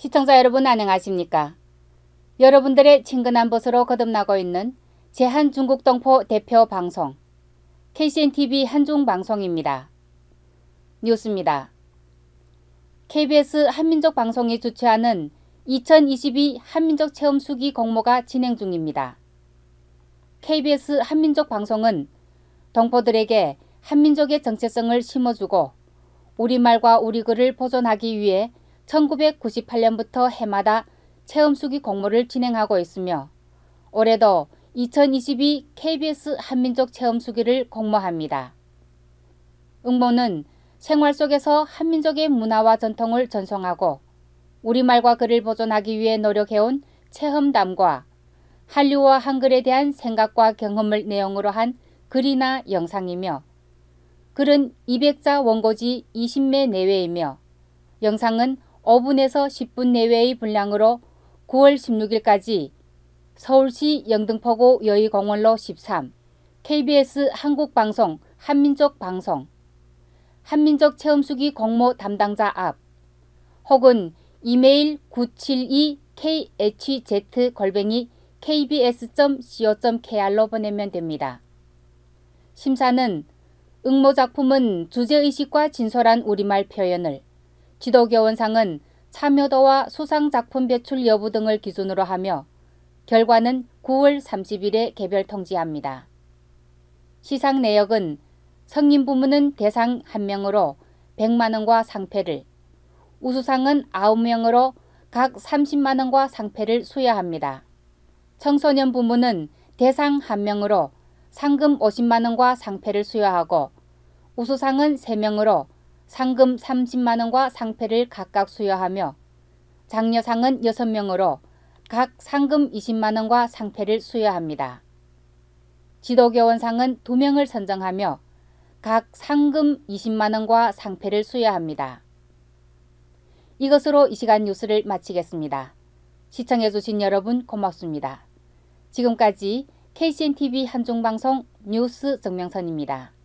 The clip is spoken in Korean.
시청자 여러분 안녕하십니까? 여러분들의 친근한 벗으로 거듭나고 있는 제한중국동포 대표 방송 KCNTV 한중방송입니다. 뉴스입니다. KBS 한민족방송이 주최하는 2022 한민족체험수기 공모가 진행 중입니다. KBS 한민족방송은 동포들에게 한민족의 정체성을 심어주고 우리말과 우리글을 보존하기 위해 1998년부터 해마다 체험수기 공모를 진행하고 있으며 올해도 2022 KBS 한민족 체험수기를 공모합니다. 응모는 생활 속에서 한민족의 문화와 전통을 전송하고 우리말과 글을 보존하기 위해 노력해온 체험담과 한류와 한글에 대한 생각과 경험을 내용으로 한 글이나 영상이며 글은 200자 원고지 20매 내외이며 영상은 5분에서 10분 내외의 분량으로 9월 16일까지 서울시 영등포구 여의공원로 13 KBS 한국방송 한민족방송 한민족 체험수기 공모 담당자 앞 혹은 이메일 972khz@kbs.co.kr로 보내면 됩니다. 심사는 응모작품은 주제의식과 진솔한 우리말 표현을, 지도교원상은 참여도와 수상작품 배출 여부 등을 기준으로 하며 결과는 9월 30일에 개별 통지합니다. 시상 내역은 성인 부문은 대상 1명으로 100만원과 상패를, 우수상은 9명으로 각 30만원과 상패를 수여합니다. 청소년 부문은 대상 1명으로 상금 50만원과 상패를 수여하고 우수상은 3명으로 상금 30만원과 상패를 각각 수여하며 장려상은 6명으로 각 상금 20만원과 상패를 수여합니다. 지도교원상은 2명을 선정하며 각 상금 20만원과 상패를 수여합니다. 이것으로 이 시간 뉴스를 마치겠습니다. 시청해주신 여러분 고맙습니다. 지금까지 KCNTV 한중방송 뉴스 정명선입니다.